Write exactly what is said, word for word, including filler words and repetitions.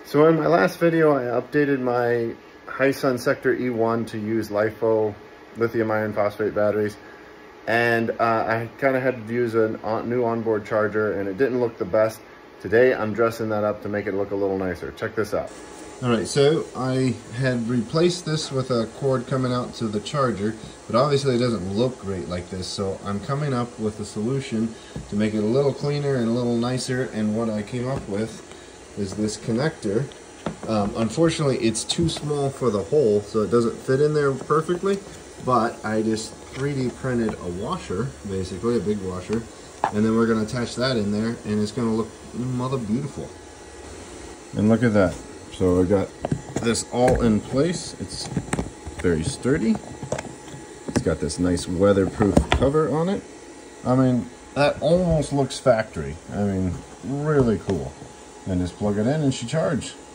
So in my last video, I updated my Hisun Sector E one to use LiFo lithium iron phosphate batteries. And uh, I kind of had to use a on, new onboard charger, and it didn't look the best. Today, I'm dressing that up to make it look a little nicer. Check this out. All right, so I had replaced this with a cord coming out to the charger, but obviously it doesn't look great like this, so I'm coming up with a solution to make it a little cleaner and a little nicer, and what I came up with is this connector. Um, unfortunately, it's too small for the hole, so it doesn't fit in there perfectly, but I just three D printed a washer, basically, a big washer, and then we're going to attach that in there, and it's going to look mother beautiful. And look at that. So I got this all in place. It's very sturdy. It's got this nice weatherproof cover on it. I mean, that almost looks factory. I mean, really cool. And just plug it in and she charges.